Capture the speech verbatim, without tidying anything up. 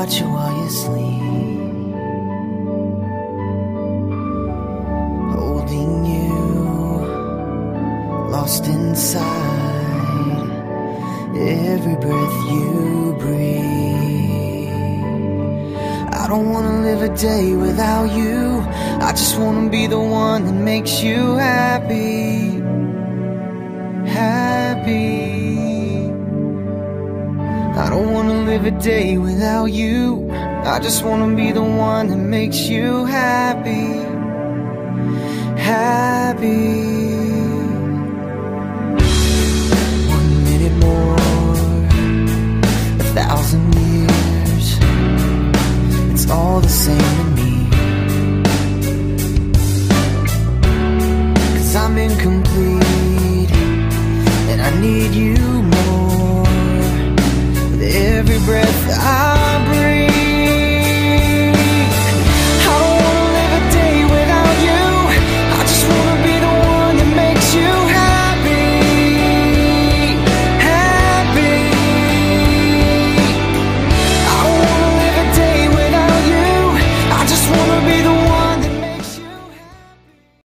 touch you while you sleep, holding you, lost inside every breath you breathe. I don't wanna live a day without you. I just wanna be the one that makes you happy, happy. I don't wanna live a day without you. I just wanna be the one that makes you happy, happy.